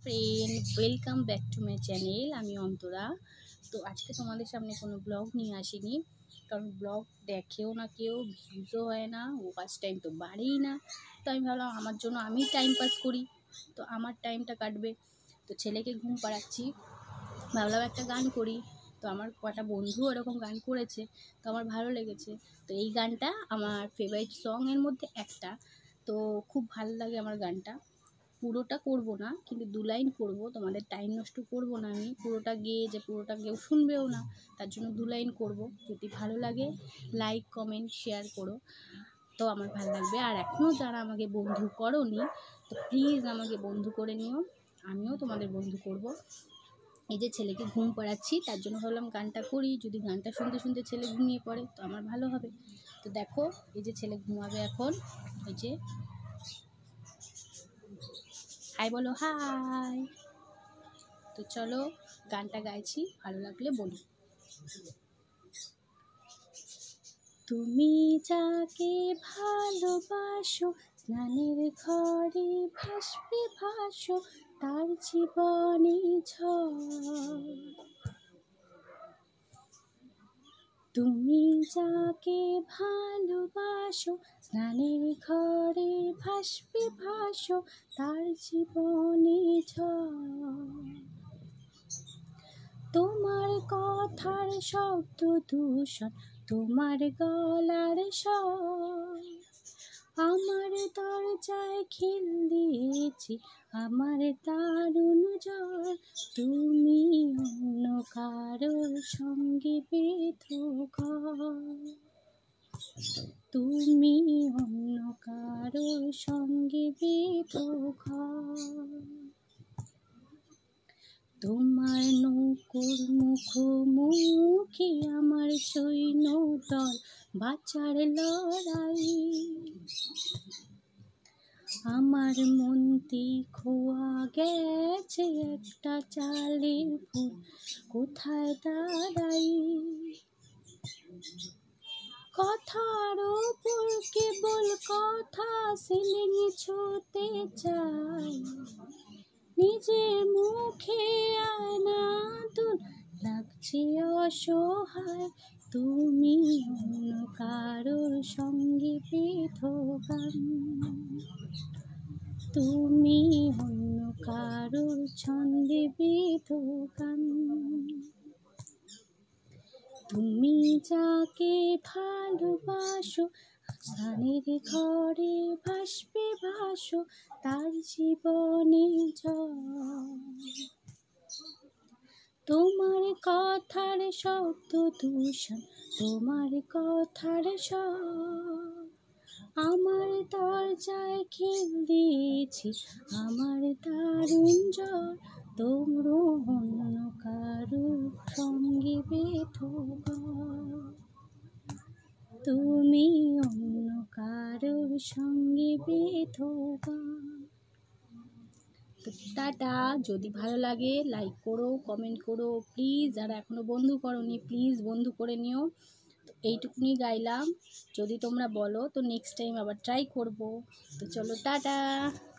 Friend, welcome back to my channel. আমি অন্তরা। তো আজকে তোমাদের সামনে কোনো ব্লগ নিয়ে আসিনি, কারণ ব্লগ দেখেও না কেউ, ভিউজও হয় না, ওয়াচ টাইম তো বাড়েই না। তো আমি ভাবলাম আমার জন্য আমি টাইম পাস করি, তো আমার টাইমটা কাটবে। তো ছেলেকে ঘুম পাড়াচ্ছি, ভাবলাম একটা গান করি। তো আমার কটা বন্ধু এরকম গান করেছে, তো আমার ভালো লেগেছে। তো এই গানটা আমার ফেভারিট সংয়ের মধ্যে একটা। তো খুব ভালো লাগে আমার গানটা। পুরোটা করব না, কিন্তু 2 লাইন করব, তোমাদের টাইম নষ্ট করব না। আমি পুরোটা গেয়ে যে পুরোটা কেউ শুনবেও না, তার জন্য 2 লাইন করব। যদি ভালো লাগে লাইক কমেন্ট শেয়ার করো, তো আমার ভালো লাগবে। আর এখনও যারা আমাকে বন্ধু করোনি, তো প্লিজ আমাকে বন্ধু করে নিও, আমিও তোমাদের বন্ধু করব। এই যে ছেলেকে ঘুম পাড়াচ্ছি, তার জন্য ভাবলাম গানটা করি। যদি গানটা শুনতে শুনতে ছেলে ঘুমিয়ে পড়ে তো আমার ভালো হবে। তো দেখো, এই যে ছেলে ঘুমাবে এখন। এই যে হাই বলো, হাই। তো চলো গানটা গাইছি, ভালো লাগলে বলো। তুমি যাকে ভালোবাসো, স্নানের ঘরে ভাসবে ভাসো, তার জীবনে ঝড়। তুমি যাকে ভালোবাসো, স্নানের ঘরে ভাসবে ভাসো, তার জীবনে ঝড়। তোমার কথার শব্দ দূষণ, তোমার গলার স্বর, আমার দরজায় খিল দিয়েছি, আমার দারুণ জ্বর। তুমি অন্য কারোর সঙ্গে বেঁধো ঘর, তুমি অন্য কারোর সঙ্গে বেঁধো ঘর। তোমার নৌকোর মুখোমুখি আমার সৈন্য দল, বাঁচার লড়াই। আমার মনটি খোয়া গেছে একটা চালের ফুল, কোথায় দাঁড়াই। কথার ওপর কেবল কথা সিলিং ছুঁতে চাই, নিজের মুখে আয়না দুল লাগছে অসহায়। তুমি অন্য কারোর সঙ্গে বেঁধো গান, তুমি অন্য কারোর ছন্দে বেঁধো গান। তুমি যাকে ভালোবাসো, স্নানের ঘরে ভাসবে ভাসো, তার জীবনে ঝড়। তোমার কথার শব্দ দূষণ, তোমার কথার স্বর, আমার দরজায় খিল দিয়েছি, আমার দারুণ জ্বর। তোমরা অন্য কারোর সঙ্গে বেঁধো ঘর, তুমি অন্য কারোর সঙ্গে বেঁধো ঘর। টাটা। যদি ভালো লাগে লাইক করো, কমেন্ট করো প্লিজ। যারা এখনো বন্ধু করোনি প্লিজ বন্ধু করে নিও। তো এইটুকুনি গাইলাম, যদি তোমরা বলো তো নেক্সট টাইম আবার ট্রাই করব। তো চলো টাটা।